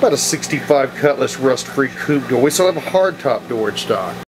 about a 65 Cutlass rust-free coupe door. We still have a hardtop door in stock.